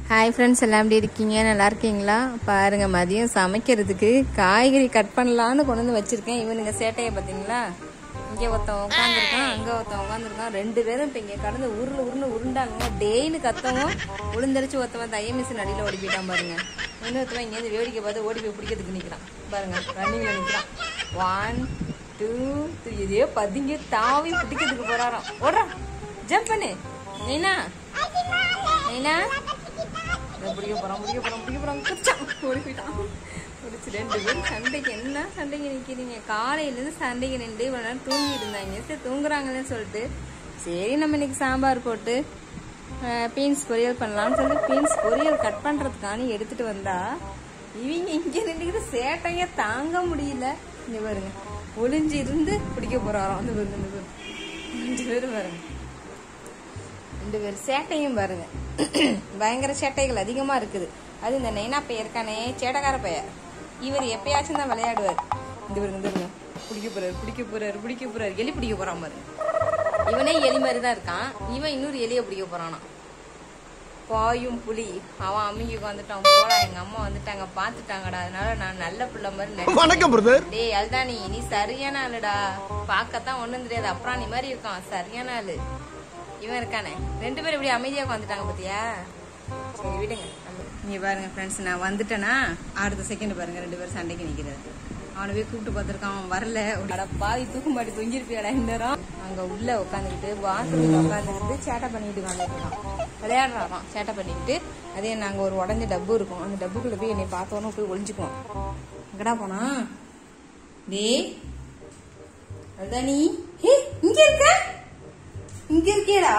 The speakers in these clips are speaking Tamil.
ஹாய் ஃப்ரெண்ட்ஸ், எல்லாம் எப்படி இருக்கீங்க? நல்லா இருக்கீங்களா? பாருங்க, மதியம் சமைக்கிறதுக்கு காய்கறி கட் பண்ணலான்னு கொண்டு வந்து வச்சிருக்கேன். இவனுங்க சேட்டையை பார்த்தீங்களா? இங்கே ஒருத்தன் உட்காந்துருக்கான், அங்கே ஒருத்தன் உட்காந்துருக்கான். ரெண்டு பேரும் இப்போ இங்கே கடந்து உருண்டாங்க. டெய்லி கத்தவும் உளுந்தரிச்சு ஒருத்தவன் தைய மிஷின் அடியில் ஓடி போயிட்டான் பாருங்க. இன்னொருத்தவன் இங்கேருந்து வேடிக்கை பார்த்து ஓடி போய் பிடிக்கிறதுக்கு நிற்கிறான் பாருங்க. ரன்னிங்கில் நிற்கிறான். 1 2 3 இதே பதுங்கி தாவி பிடிக்கிறதுக்கு போறாராம். ஓடுறா, ஜம்ப் பண்ணு நைனா நைனா. பிடிக்க போறான் ஓடி போயிட்டான். பிடிச்சி ரெண்டு பேரும் சண்டைக்கு என்ன சண்டைக்கு நிற்கிறீங்க? காலையிலேருந்து சண்டைக்கு நின்று இவ்வளோ நேரம் தூங்கிட்டு இருந்தாங்க. சரி தூங்குறாங்கன்னு சொல்லிட்டு சரி நம்ம இன்னைக்கு சாம்பார் போட்டு பீன்ஸ் பொரியல் பண்ணலான்னு சொல்லிட்டு பீன்ஸ் பொரியல் கட் பண்ணுறதுக்கான எடுத்துட்டு வந்தா இவங்க இங்கே நின்றுக்கிட்டு சேட்டைங்க தாங்க முடியல. இங்கே பாருங்க, ஒளிஞ்சு இருந்து பிடிக்க போறாராம். அந்த பாருங்க, ரெண்டு பேரும் பாருங்க, ரெண்டு பேர் சேட்டையும் பாருங்க. பயங்கர சேட்டைகள் அதிகமா இருக்குது. அது இந்த நைனா பையன் இருக்கானே, சேட்டக்கார பையன். இவர் எப்பயாச்சும் தான் விளையாடுவார். இந்த பாருங்க, பிடிக்க போறாரு எலி பிடிக்க போறான் பாருங்க. இவனே எலி மாதிரி தான் இருக்கான். இவன் இன்னொரு எலியை பிடிக்க போறானா. பாயும் புலி அவன் அம்மிக்கு உட்காந்துட்டான். போடா, எங்க அம்மா வந்துட்டாங்க, பாத்துட்டாங்கடா, அதனால நான் நல்ல பிள்ளை மாதிரி. டேய் அதுதான் நீ சரியான ஆளுடா. பாக்கத்தான் ஒண்ணும் தெரியாது, அப்புறம் நீ மாதிரி இருக்கான். சரியான ஆளு இவன் இருக்கானே. ரெண்டு பேரும் இப்படி அமைதியா உட்காந்துட்டாங்க பாத்தியா? சரி விடுங்க. நீங்க பாருங்க ஃப்ரெண்ட்ஸ், நான் வந்துட்டேன்னா அடுத்த செகண்ட் பாருங்க ரெண்டு பேரும் சண்டைக்கு நிக்கிறது. அவனை போய் கூப்பிட்டு பார்த்துருக்கான், அவன் வரல. பாதி தூக்கு மாட்டி தொங்கிருப்பியாடா இந்நேரம். அங்க உள்ள உட்காந்துக்கிட்டு பாத்ரூம்ல உட்காந்துக்கிட்டு சேட்டை பண்ணிட்டு உட்காந்துருக்கான். விளையாடுறாராம் சேட்டை பண்ணிக்கிட்டு. அதே நாங்க ஒரு உடஞ்ச டப்பு இருக்கும், அந்த டப்புக்குள்ள போய் என்னை பார்த்தோன்னு போய் ஒளிஞ்சுக்குவோம். எங்கடா போனா? டேய் அதுதான் நீ இங்க இருக்க, இங்க இருக்கேடா.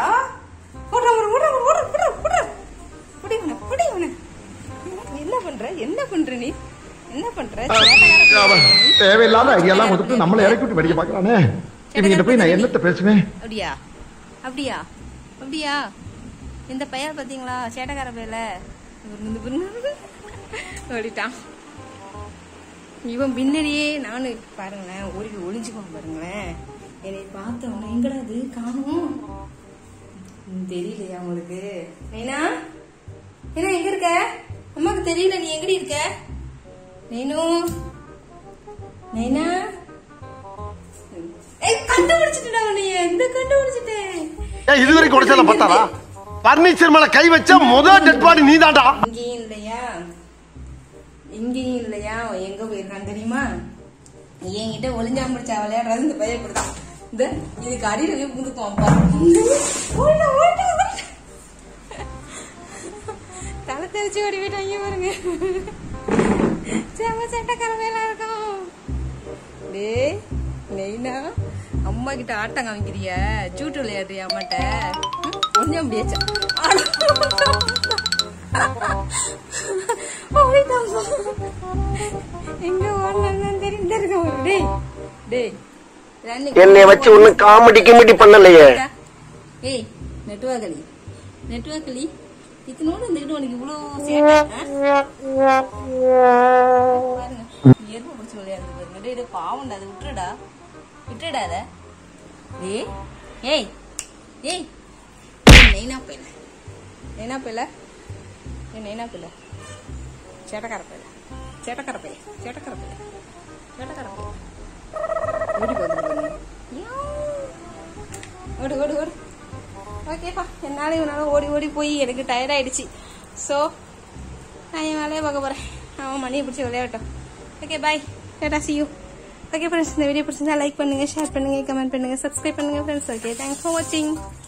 என்ன பண்ற நீ? என்ன பண்ற? தேவையில்லாத ஐடியாலாம் கொடுத்து நம்மள இறக்கி விட்டு படிக்க பாக்குறானே. இவங்கிட்ட போய் நான் என்னத்த பேசுவேன்? அப்படியா இந்த பையன் பாத்தீங்களா? சேட்டக்கார பையல ஓடிட்டான். இவன் பின்னாடியே நானு பாருங்களேன் ஓடி ஒளிஞ்சுக்குவான் பாருங்களேன். என்னை பார்த்தவன எங்கடா அது காணும் தெரியலையா உங்களுக்கு? நைனா என்ன எங்க இருக்க? அம்மாக்கு தெரியல, நீ எங்கடி இருக்க? நைனு நைனா கண்டுபிடிச்சிட்டா நீ. எந்த கண்டுபிடிச்சிட்டேன்? இது வரைக்கும் உடைச்சல பார்த்தாரா? பர்னிச்சர் மேல கை வச்ச முதல் டெட் பாடி நீதான்டா. இங்கேயும் இல்லையா? எங்க போயிருக்கான்னு தெரியுமா? என்கிட்ட ஒளிஞ்சா முடிச்சா விளையாடுறது இந்த பையன் இப்படிதான். இந்த இதுக்கு அடியில புதுக்குவான். தலை தெரிச்சு ஓடி போயிட்டாங்க பாருங்க. சேட்டக்கார வேலை இருக்கும். டேய் நெய்னா, அம்மா கிட்ட ஆட்டம் காமிக்கிறிய, சூட்டு விளையாடுறியா அம்மாட்ட? கொஞ்சம் முடியாச்சா எங்க ஓடலாம் தெரியும். என்னை வச்சு ஒண்ணு காமெடி கிமெடி பண்ணலையே. ஏய் நெட்வொர்க்லி இதனோட இந்த உனக்கு இவ்வளவு சேட்டை பாருங்க. எருமை பிடிச்சி விளையாடுது பாருங்க. டேய் பாவண்டா, அதை விட்டுடா அத. ஏய் நைனா பையல சேட்டக்கார பையன் ஓடி போகுது. ஓடு. ஓகேப்பா, என்னால இவனால ஓடி போய் எனக்கு டயர்ட் ஆயிடுச்சு. ஸோ நான் என் வேலையை பார்க்க போறேன். அவன் மணியை பிடிச்சி விளையாடட்டும். Okay bye, tata see you. Okay friends, இந்த வீடியோ பிடிச்சிருந்தா லைக் பண்ணுங்க, ஷேர் பண்ணுங்க, கமெண்ட் பண்ணுங்க, சப்ஸ்கிரைப் பண்ணுங்க ஃப்ரெண்ட்ஸ். ஓகே, தேங்க்ஸ் ஃபார் வாட்சிங்.